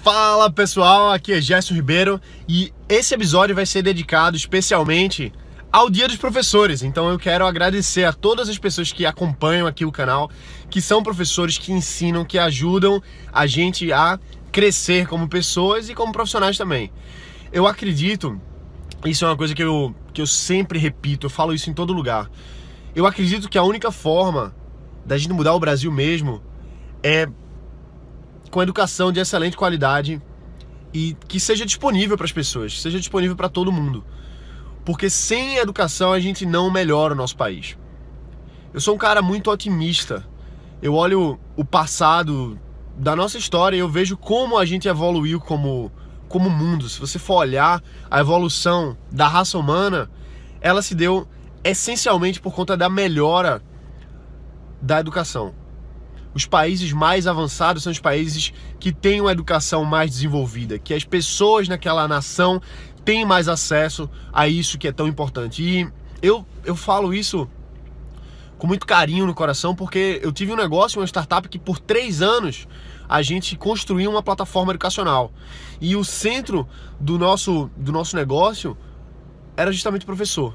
Fala pessoal, aqui é Gerson Ribeiro e esse episódio vai ser dedicado especialmente ao Dia dos Professores. Então eu quero agradecer a todas as pessoas que acompanham aqui o canal, que são professores, que ensinam, que ajudam a gente a crescer como pessoas e como profissionais também. Eu acredito, isso é uma coisa que eu sempre repito, eu falo isso em todo lugar. Eu acredito que a única forma da gente mudar o Brasil mesmo é com educação de excelente qualidade e que seja disponível para as pessoas, que seja disponível para todo mundo. Porque sem educação a gente não melhora o nosso país. Eu sou um cara muito otimista. Eu olho o passado da nossa história e eu vejo como a gente evoluiu como mundo. Se você for olhar a evolução da raça humana, ela se deu essencialmente por conta da melhora da educação. Os países mais avançados são os países que têm uma educação mais desenvolvida, que as pessoas naquela nação têm mais acesso a isso que é tão importante. E eu falo isso com muito carinho no coração, porque eu tive um negócio, uma startup, que por 3 anos a gente construiu uma plataforma educacional. E o centro do nosso negócio era justamente o professor.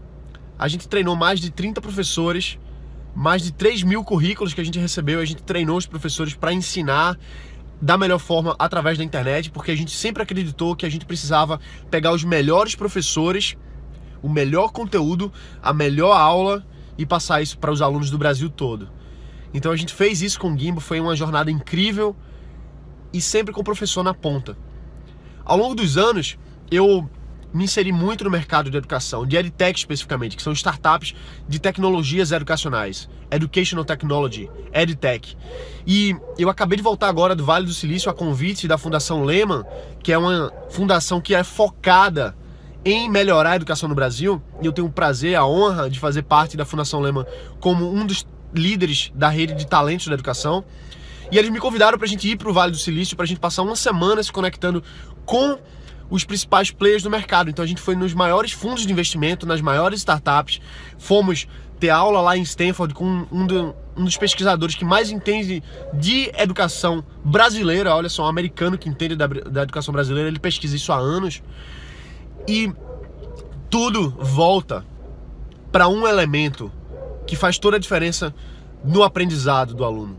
A gente treinou mais de 30 professores, mais de 3.000 currículos que a gente recebeu. A gente treinou os professores para ensinar da melhor forma através da internet, porque a gente sempre acreditou que a gente precisava pegar os melhores professores, o melhor conteúdo, a melhor aula e passar isso para os alunos do Brasil todo. Então a gente fez isso com o Gimbo, foi uma jornada incrível e sempre com o professor na ponta. Ao longo dos anos, eu me inseri muito no mercado de educação, de EdTech especificamente, que são startups de tecnologias educacionais, Educational Technology, EdTech. E eu acabei de voltar agora do Vale do Silício a convite da Fundação Lehman, que é uma fundação que é focada em melhorar a educação no Brasil, e eu tenho o prazer, a honra de fazer parte da Fundação Lehman como um dos líderes da rede de talentos da educação. E eles me convidaram para a gente ir para o Vale do Silício, para a gente passar uma semana se conectando com os principais players do mercado. Então a gente foi nos maiores fundos de investimento, nas maiores startups, fomos ter aula lá em Stanford com um dos pesquisadores que mais entende de educação brasileira. Olha só, um americano que entende da educação brasileira, ele pesquisa isso há anos. E tudo volta para um elemento que faz toda a diferença no aprendizado do aluno.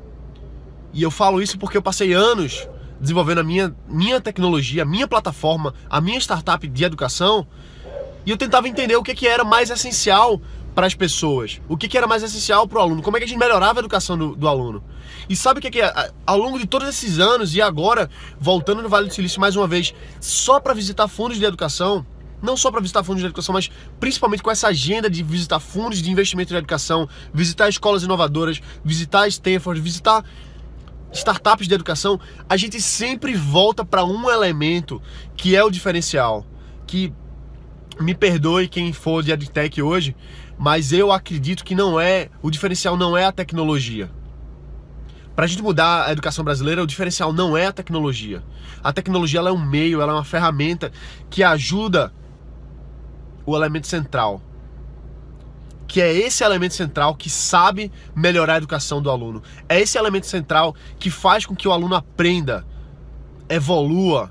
E eu falo isso porque eu passei anos desenvolvendo a minha tecnologia, a minha plataforma, a minha startup de educação, e eu tentava entender o que era mais essencial para as pessoas, o que era mais essencial para o aluno, como é que a gente melhorava a educação do aluno. E sabe o que é? Ao longo de todos esses anos, e agora, voltando no Vale do Silício mais uma vez, só para visitar fundos de educação, não só para visitar fundos de educação, mas principalmente com essa agenda de visitar fundos de investimento em educação, visitar escolas inovadoras, visitar Stanford, visitar startups de educação, a gente sempre volta para um elemento que é o diferencial, que, me perdoe quem for de EdTech hoje, mas eu acredito que o diferencial não é a tecnologia. Para a gente mudar a educação brasileira, o diferencial não é a tecnologia. A tecnologia, ela é um meio, ela é uma ferramenta que ajuda o elemento central, que é esse elemento central que sabe melhorar a educação do aluno. É esse elemento central que faz com que o aluno aprenda, evolua,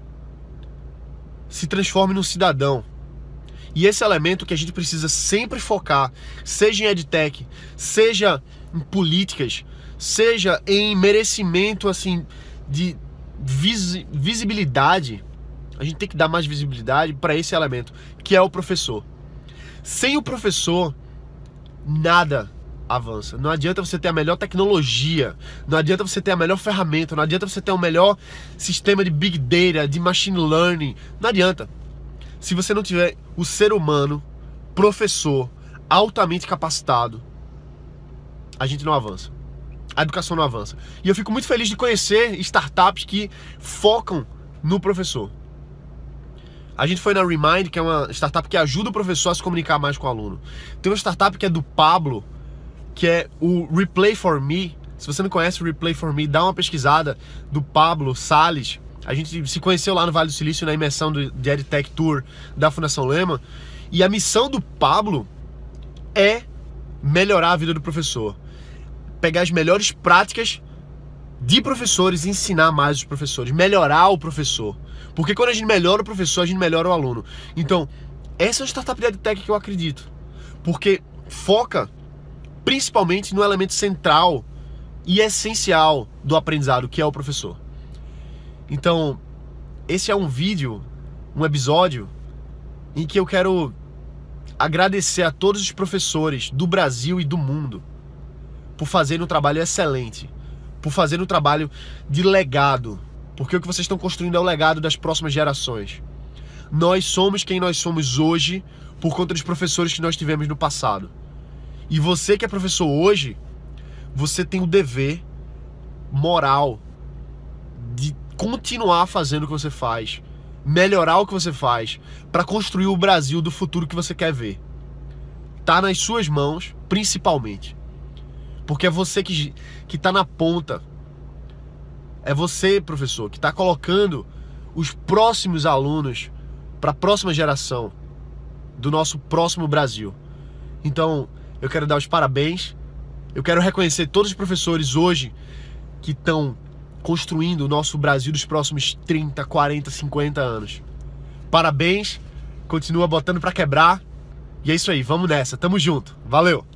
se transforme num cidadão. E esse elemento que a gente precisa sempre focar, seja em EdTech, seja em políticas, seja em merecimento assim, de visibilidade, a gente tem que dar mais visibilidade para esse elemento, que é o professor. Sem o professor, nada avança. Não adianta você ter a melhor tecnologia, não adianta você ter a melhor ferramenta, não adianta você ter o melhor sistema de Big Data, de Machine Learning, não adianta. Se você não tiver o ser humano, professor, altamente capacitado, a gente não avança. A educação não avança. E eu fico muito feliz de conhecer startups que focam no professor. A gente foi na Remind, que é uma startup que ajuda o professor a se comunicar mais com o aluno. Tem uma startup que é do Pablo, que é o Replay for Me. Se você não conhece o Replay for Me, dá uma pesquisada, do Pablo Salles. A gente se conheceu lá no Vale do Silício na imersão de EdTech Tour da Fundação Lehman. E a missão do Pablo é melhorar a vida do professor. Pegar as melhores práticas de professores, ensinar mais os professores, melhorar o professor. Porque quando a gente melhora o professor, a gente melhora o aluno. Então, essa é a startup de EdTech que eu acredito. Porque foca principalmente no elemento central e essencial do aprendizado, que é o professor. Então, esse é um vídeo, um episódio, em que eu quero agradecer a todos os professores do Brasil e do mundo por fazerem um trabalho excelente, por fazerem um trabalho de legado, porque o que vocês estão construindo é o legado das próximas gerações. Nós somos quem nós somos hoje por conta dos professores que nós tivemos no passado. E você que é professor hoje, você tem o dever moral de continuar fazendo o que você faz, melhorar o que você faz, para construir o Brasil do futuro que você quer ver. Tá nas suas mãos, principalmente. Porque é você que tá na ponta. É você, professor, que tá colocando os próximos alunos para a próxima geração do nosso próximo Brasil. Então, eu quero dar os parabéns. Eu quero reconhecer todos os professores hoje que estão construindo o nosso Brasil dos próximos 30, 40, 50 anos. Parabéns, continua botando pra quebrar. E é isso aí, vamos nessa, tamo junto. Valeu!